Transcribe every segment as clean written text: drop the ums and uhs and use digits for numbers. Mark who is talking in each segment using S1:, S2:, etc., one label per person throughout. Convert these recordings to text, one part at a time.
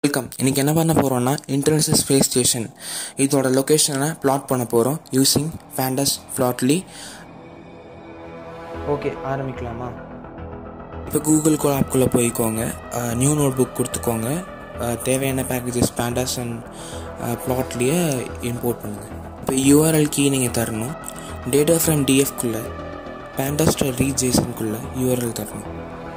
S1: Welcome. இன்றைக்கி என்ன பண்ண போகிறோன்னா இன்டர்நேஷ்னல் ஸ்பேஸ் ஸ்டேஷன் இதோட லொக்கேஷனை பிளாட் பண்ண போகிறோம் யூஸிங் பேண்டஸ் பிளாட்லி. ஓகே, ஆரம்பிக்கலாமா? இப்போ கூகுள் ஆப்குள்ளே போய்க்கோங்க, நியூ நோட் புக் கொடுத்துக்கோங்க, தேவையான பேக்கேஜஸ் பேண்டஸ் அண்ட் பிளாட்லியை இம்போர்ட் பண்ணுங்கள். இப்போ யூஆர்எல் கீ நீங்கள் தரணும். டேட்டா ஃப்ரம் டிஎஃப்குள்ளே pandas.read.json யூஆர்எல் தரணும்.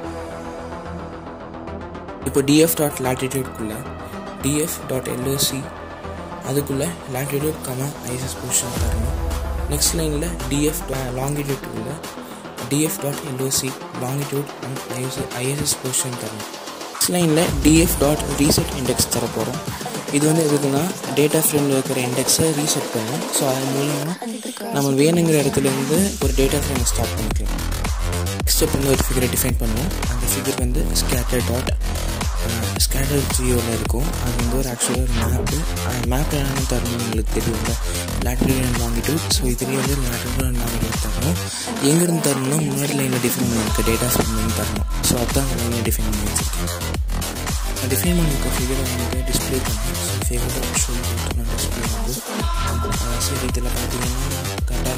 S1: இப்போ df.latitude df.loc அதுக்குள்ளே latitude, ISS பொசிஷன் தரணும். நெக்ஸ்ட் லைனில் df.longitude df.loc longitude and ISS position தரணும். நெக்ஸ்ட் லைனில் df.reset இண்டெக்ஸ் தர போகிறோம். இது எதுக்குன்னா டேட்டா ஃப்ரேமில் இருக்கிற இண்டெக்ஸை ரீசெட் பண்ணும். ஸோ அது மூலமாக நம்ம வேணுங்கிற இடத்துலேருந்து ஒரு டேட்டா ஃப்ரேமை ஸ்டார்ட் பண்ணிக்கலாம். நெக்ஸ்ட் ஸ்டெப் ஒரு ஃபிகரை டிஃபைன் பண்ணுவோம். அந்த ஃபிகர் ஸ்கேட்டர் ஜியோவில் இருக்கும். அது ஒரு ஆக்சுவலாக ஒரு மேப்பு. அந்த மேப்பில் என்னென்னு தரணும் உங்களுக்கு தெரியும்ல, latitude and longitude. ஸோ இதுலேயே latitude and longitude தரணும். எங்கேருந்து தரணும்னா முன்னாடி லைனில் டிஃபைன் பண்ணியிருக்க டேட்டா ஃப்ரேம் தரணும். ஸோ அதுதான் அந்த லைனில் டிஃபைன் பண்ணி வச்சுருக்கேன். டிஃபைன் பண்ணியிருக்க ஃபிகரை டிஸ்பிளே பண்ணி ஃபிகரோட ஷோ பண்ணிட்டு நான் டிஸ்பிளே ஆகும். சரி, இதில் பார்த்தீங்கன்னா கரெக்டாக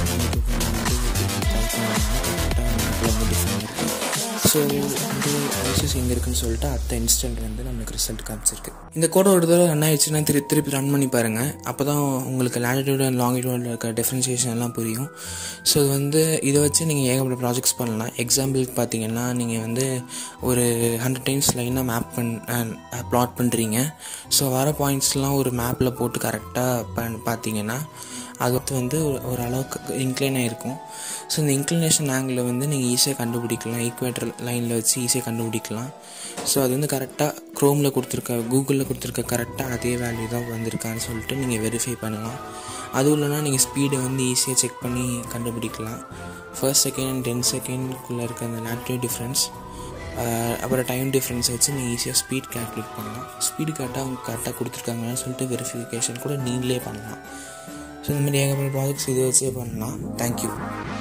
S1: கரெக்டாக மேப்பில் டிஃபைன் இருக்குது. ஸோ ஐசிஸ் எங்கே இருக்குன்னு சொல்லிட்டு அடுத்த இன்ஸ்டன்ட் நம்மளுக்கு ரிசல்ட் காமிச்சிருக்கு. இந்த கோட ஒரு தடவை ரன் ஆயிடுச்சுன்னா திருப்பி ரன் பண்ணி பாருங்கள். அப்போ தான் உங்களுக்கு latitude and longitude இருக்க டிஃப்ரென்சியேஷன் எல்லாம் புரியும். ஸோ இதை வச்சு நீங்கள் ஏகப்பட்ட ப்ராஜெக்ட்ஸ் பண்ணலாம். எக்ஸாம்பிளுக்கு பார்த்தீங்கன்னா நீங்கள் ஒரு 100 times லைனாக ப்ளாட் பண்ணுறீங்க. ஸோ வர பாயிண்ட்ஸ்லாம் ஒரு மேப்பில் போட்டு கரெக்டாக பார்த்தீங்கன்னா அது ஒரு அளவுக்கு இன்க்ளைன் ஆகிருக்கும். ஸோ இந்த இன்க்ளினேஷன் ஆங்கிளை நீங்கள் ஈஸியாக கண்டுபிடிக்கலாம். ஈக்குவேட்டர் லைனில் வச்சு ஈஸியாக கண்டுபிடிக்கலாம். ஸோ அது கரெக்டாக க்ரோமில் கூகுளில் கொடுத்துருக்க கரெக்டாக அதே வேல்யூ தான் வந்திருக்கான்னு சொல்லிட்டு நீங்கள் வெரிஃபை பண்ணலாம். அதுவும் இல்லைனா நீங்கள் ஸ்பீடை ஈஸியாக செக் பண்ணி கண்டுபிடிக்கலாம். ஃபர்ஸ்ட் செகண்ட் அண்ட் 10 செகண்ட்குள்ளே இருக்க அந்த latitude டிஃப்ரென்ஸ் அப்புறம் டைம் டிஃப்ரென்ஸ் வச்சு நீங்கள் ஈஸியாக ஸ்பீட் கால்குலேட் பண்ணலாம். ஸ்பீடு கரெக்டாக கொடுத்துருக்காங்கன்னு சொல்லிட்டு வெரிஃபிகேஷன் கூட நீங்களே பண்ணலாம். ஸோ இந்த மாதிரி ஏகப்பட்ட ப்ராஜெக்ட்ஸ் இதை வச்சே பண்ணலாம். தேங்க்யூ.